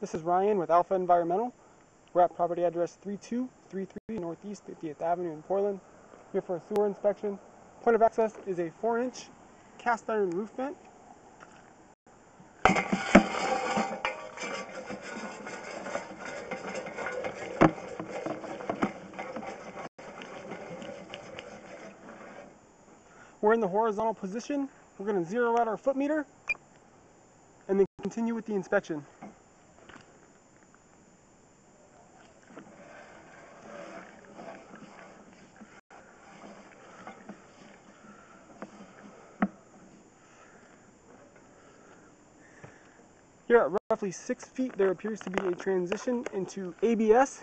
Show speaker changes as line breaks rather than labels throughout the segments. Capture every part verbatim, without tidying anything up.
This is Ryan with Alpha Environmental. We're at property address three two three three Northeast fiftieth Avenue in Portland. Here for a sewer inspection. Point of access is a four inch cast iron roof vent. We're in the horizontal position. We're going to zero out our foot meter and then continue with the inspection. Here at roughly six feet, there appears to be a transition into A B S.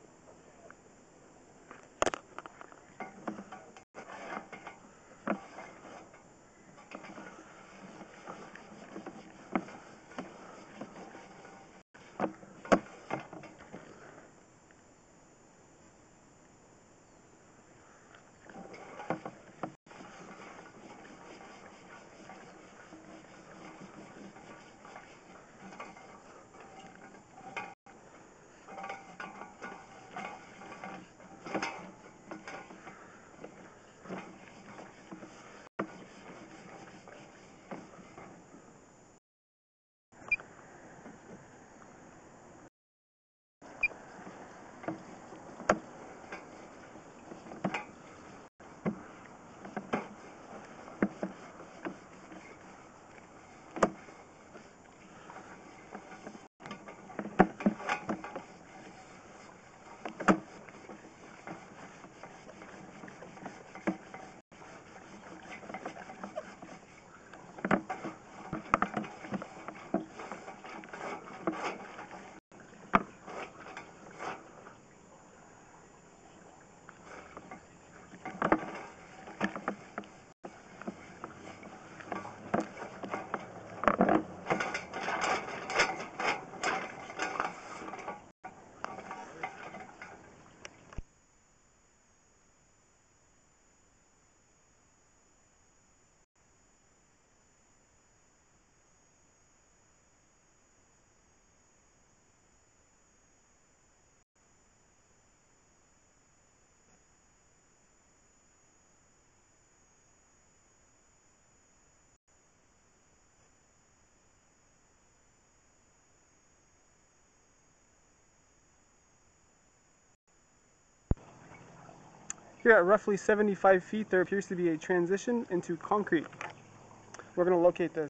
Here at roughly seventy-five feet, there appears to be a transition into concrete. We're going to locate this.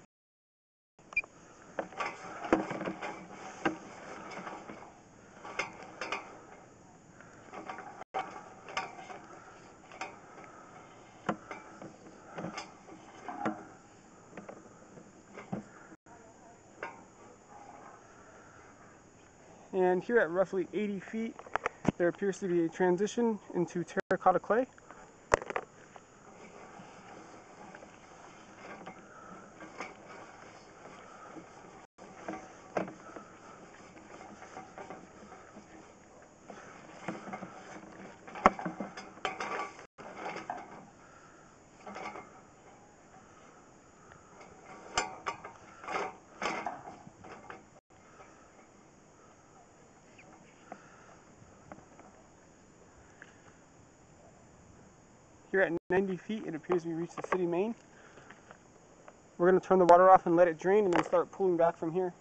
And here at roughly eighty feet, there appears to be a transition into terracotta clay. Here at ninety feet, it appears we reached the city main. We're going to turn the water off and let it drain and then start pulling back from here.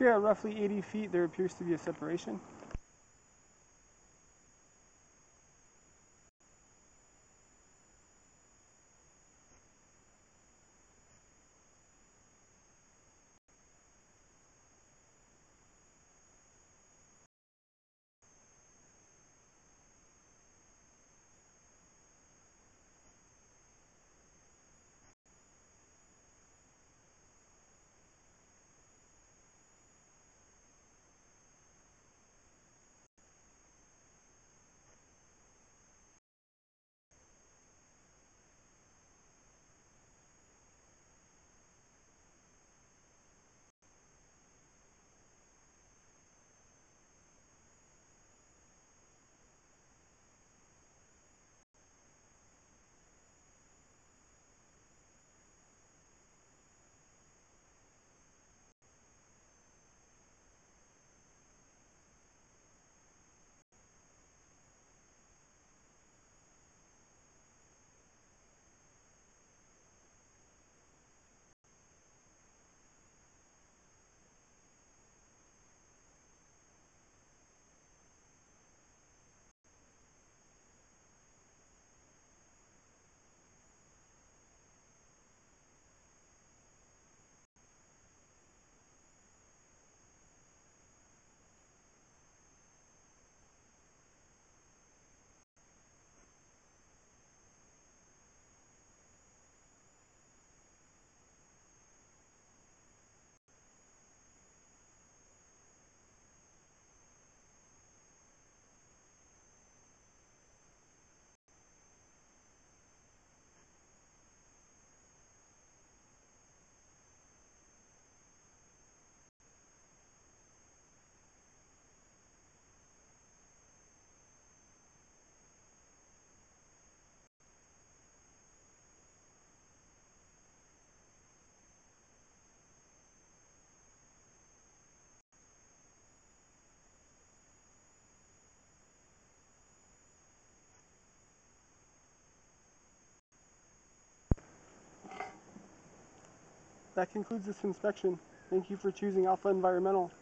Here at roughly eighty feet, there appears to be a separation. That concludes this inspection. Thank you for choosing Alpha Environmental.